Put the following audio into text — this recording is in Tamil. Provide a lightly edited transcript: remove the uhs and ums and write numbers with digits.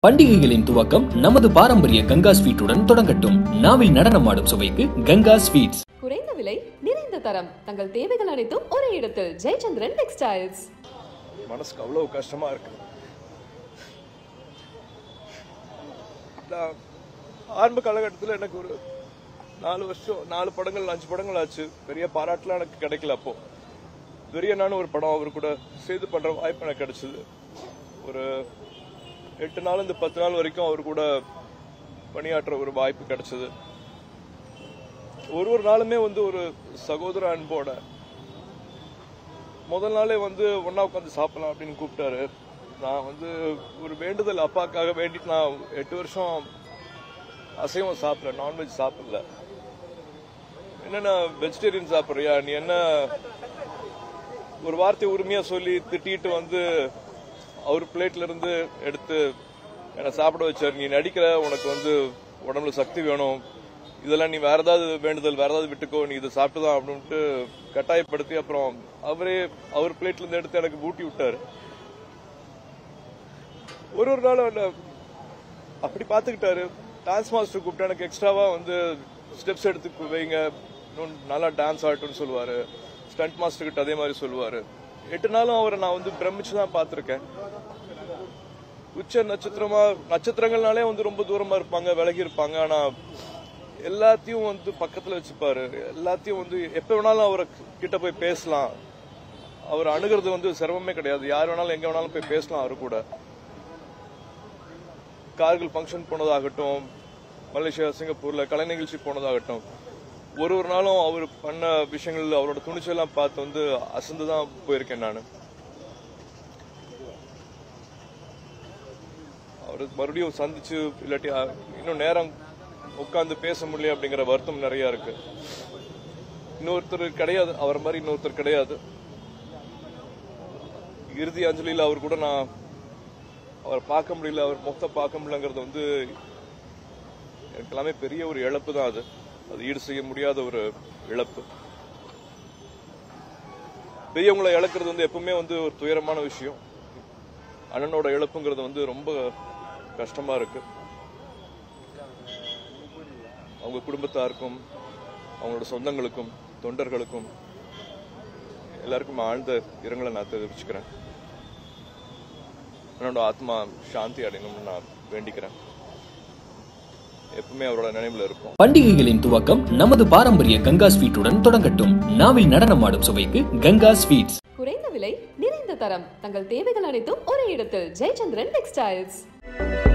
பண்டிகைகளின் துவக்கம் நமது பாரம்பரிய கங்கா ஸ்வீட்டுடன் தொடங்கட்டும். நாவில் நடனமாடும் சுவைக்கு கங்கா ஸ்வீட்ஸ். குறைந்த விலை, நிறைந்த தரம், தங்கள் தேவைகள் அனைத்தும் ஒரே இடத்தில். ஜெயச்சந்திரன் டெக்ஸ்டைல்ஸ். மனசுக்கு அவ்வளவு கஷ்டமா இருக்கு. ஆரம்ப காலகட்டத்தில் எனக்கு ஒரு 4 வருஷம் 4 படங்கள் 5 படங்கள் ஆச்சு. பெரிய பாராட்டுலாம் எனக்கு கிடைக்கல. அப்போ பெரியனான ஒரு படம் அவர் கூட சேர்ந்து பண்ற வாய்ப்பு எனக்கு கிடைச்சது. ஒரு 8 நாள் இந்த 10 நாள் வரைக்கும் அவர் கூட பணியாற்ற ஒரு வாய்ப்பு கிடைச்சது. ஒரு நாளுமே ஒரு சகோதர அன்போட முதல் நாளே ஒன்னா உட்காந்து சாப்பிடலாம் அப்படின்னு கூப்பிட்டாரு. நான் ஒரு வேண்டுதல் அப்பாக்காக வேண்டிட்டு நான் 8 வருஷம் அசைவம் சாப்பிடல, நான்வெஜ் சாப்பிடல. என்னன்னா வெஜிடேரியன் சாப்பிட்றியா, நீ என்ன ஒரு வார்த்தை உரிமையா சொல்லி திட்டிட்டு அவர் பிளேட்ல இருந்து எடுத்து என்னை சாப்பிட வச்சார். நீ நடிக்கிற, உனக்கு உடம்புல சக்தி வேணும், இதெல்லாம் நீ வேற ஏதாவது வேண்டுதல் வேற ஏதாவது விட்டுக்கோ, நீ இதை சாப்பிட்டுதான் அப்படின்ட்டு கட்டாயப்படுத்தி அப்புறம் அவர் பிளேட்ல இருந்து எடுத்து எனக்கு ஊட்டி விட்டாரு. ஒரு நாள் அப்படி பாத்துக்கிட்டாரு. டான்ஸ் மாஸ்டர் கூப்பிட்டு எனக்கு எக்ஸ்ட்ராவா ஸ்டெப்ஸ் எடுத்து வைங்க, இன்னும் நல்லா டான்ஸ் ஆகட்டும்னு சொல்லுவாரு. ஸ்டண்ட் மாஸ்டர் கிட்ட அதே மாதிரி சொல்லுவாரு. 8 நாளும் அவரை நான் பிரமிச்சுதான் பார்த்திருக்கேன். உச்ச நட்சத்திரங்கள்னாலே ரொம்ப தூரமா இருப்பாங்க, விலகி இருப்பாங்க. ஆனா எல்லாத்தையும் பக்கத்துல வச்சுப்பாரு. எல்லாத்தையும் எப்ப வேணாலும் அவரை கிட்ட போய் பேசலாம். அவர் அணுகிறது சிரமமே கிடையாது. யார் வேணாலும் எங்க வேணாலும் போய் பேசலாம் அவரு கூட. கார்கில் ஃபங்க்ஷன் போனதாகட்டும், மலேசியா சிங்கப்பூர்ல கலை நிகழ்ச்சி போனதாகட்டும், ஒரு நாளும் அவர் பண்ண விஷயங்கள் அவரோட துணிச்சலாம் பார்த்து அசந்துதான் போயிருக்கேன் நான். அவரு மறுபடியும் சந்திச்சு இல்லாட்டி இன்னும் நேரம் உட்கார்ந்து பேச முடியல அப்படிங்கிற வருத்தம் நிறைய இருக்கு. இன்னொருத்தர் கிடையாது, அவர் மாதிரி இன்னொருத்தர் கிடையாது. இறுதி அஞ்சலியில் அவர் கூட நான் அவர் பார்க்க முடியல, அவர் முகத்தை பார்க்க முடியலங்கிறது எனக்கு எல்லாமே பெரிய ஒரு இழப்பு தான். அது ஈடு செய்ய முடியாத ஒரு இழப்பு. பெரியவங்களை இழக்கிறது எப்பவுமே ஒரு துயரமான விஷயம். அண்ணனோட இழப்புங்கிறது ரொம்ப கஷ்டமா இருக்கு. அவங்க குடும்பத்தாருக்கும் அவங்களோட சொந்தங்களுக்கும் தொண்டர்களுக்கும் எல்லாருக்கும் ஆழ்ந்த இரங்கலை நான் தெரிவிச்சுக்கிறேன். என்னோட ஆத்மா சாந்தி அடையணும்னு நான் வேண்டிக்கிறேன். எப்பவுமே அவரோட நினைவுல இருக்கும். பண்டிகைகளின் துவக்கம் நமது பாரம்பரிய கங்கா ஸ்வீட்டுடன் தொடங்கட்டும். நாவில் நடனமாடும் சுவைக்கு கங்கா ஸ்வீட்ஸ். குறைந்த விலை, நிறைந்த தரம், தங்கள் தேவைகள் அனைத்தும் ஒரே இடத்தில். ஜெயச்சந்திரன் டெக்ஸ்டைல்ஸ்.